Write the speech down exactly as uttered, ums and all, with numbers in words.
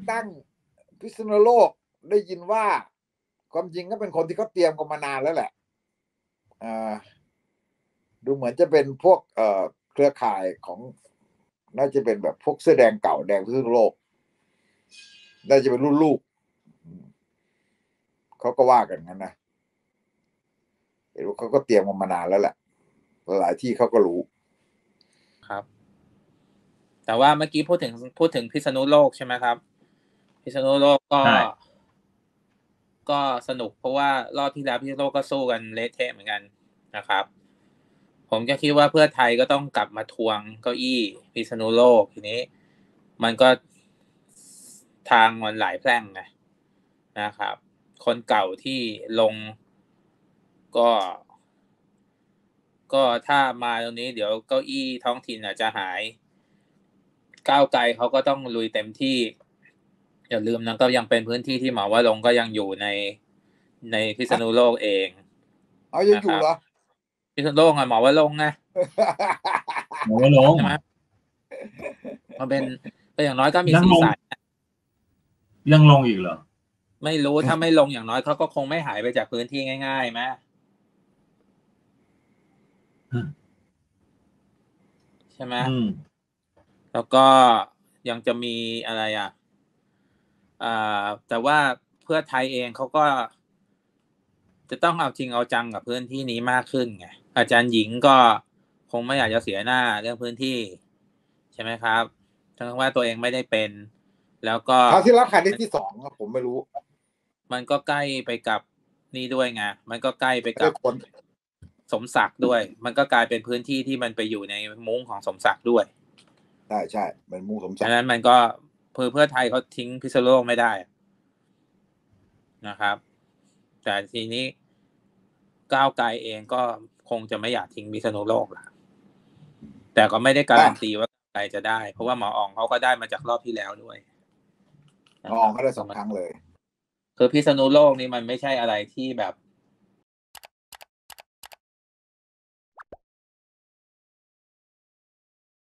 ตั้งพิษณุโลกได้ยินว่าความจริงก็เป็นคนที่เขาเตรียมกันมานานแล้วแหละอ่าดูเหมือนจะเป็นพวกเอ่อเครือข่ายของน่าจะเป็นแบบพวกเสื้อแดงเก่าแดงพิษณุโลกน่าจะเป็นรุ่นลูกเขาก็ว่ากันงั้นนะเห็นว่าเขาก็เตรียมกันมานานแล้วแหละหลายที่เขาก็รู้ครับแต่ว่าเมื่อกี้พูดถึงพูดถึงพิษณุโลกใช่ไหมครับพิษณุโลกก็ก็สนุกเพราะว่ารอบที่แล้วพิษณุโลกก็สู้กันเละเทะเหมือนกันนะครับผมก็คิดว่าเพื่อไทยก็ต้องกลับมาทวงเก้าอี้พิษณุโลกทีนี้มันก็ทางมันหลายแพร่งไงนะครับคนเก่าที่ลงก็ก็ถ้ามาตรงนี้เดี๋ยวเก้าอี้ท้องถิ่นอาจจะหายก้าวไกลเขาก็ต้องลุยเต็มที่อย่าลืมนะก็ยังเป็นพื้นที่ที่หมอว่าลงก็ยังอยู่ในในพิษณุโลกเองเอายังอยู่เหรอพิษณุโลกไงหมอว่าลงไงหมอว่าลงใช่ไหมมันเป็นก็อย่างน้อยก็มีสีสันยังลงอีกเหรอไม่รู้ถ้าไม่ลงอย่างน้อยเขาก็คงไม่หายไปจากพื้นที่ง่ายๆไหมใช่ไหมแล้วก็ยังจะมีอะไรอ่ะอ่าแต่ว่าเพื่อไทยเองเขาก็จะต้องเอาจริงเอาจังกับพื้นที่นี้มากขึ้นไงอาจารย์หญิงก็คงไม่อยากจะเสียหน้าเรื่องพื้นที่ใช่ไหมครับทั้งว่าตัวเองไม่ได้เป็นแล้วก็คราวที่แล้วใครได้ที่สองผมไม่รู้มันก็ใกล้ไปกับนี่ด้วยไงมันก็ใกล้ไปกับสมศักดิ์ด้วยมันก็กลายเป็นพื้นที่ที่มันไปอยู่ในมุ้งของสมศักดิ์ด้วยใช่ใช่เป็นมุ้งสมศักดิ์ฉะนั้นมันก็เพื่อเพื่อไทยเขาทิ้งพิษณุโลกไม่ได้นะครับแต่ทีนี้ก้าวไกลเองก็คงจะไม่อยากทิ้งพิษณุโลกละแต่ก็ไม่ได้การันตีว่าใครจะได้เพราะว่าหมออ๋องเขาก็ได้มาจากรอบที่แล้วด้วยหมออ๋องก็ได้สองครั้งเลยคือพิษณุโลกนี่มันไม่ใช่อะไรที่แบบ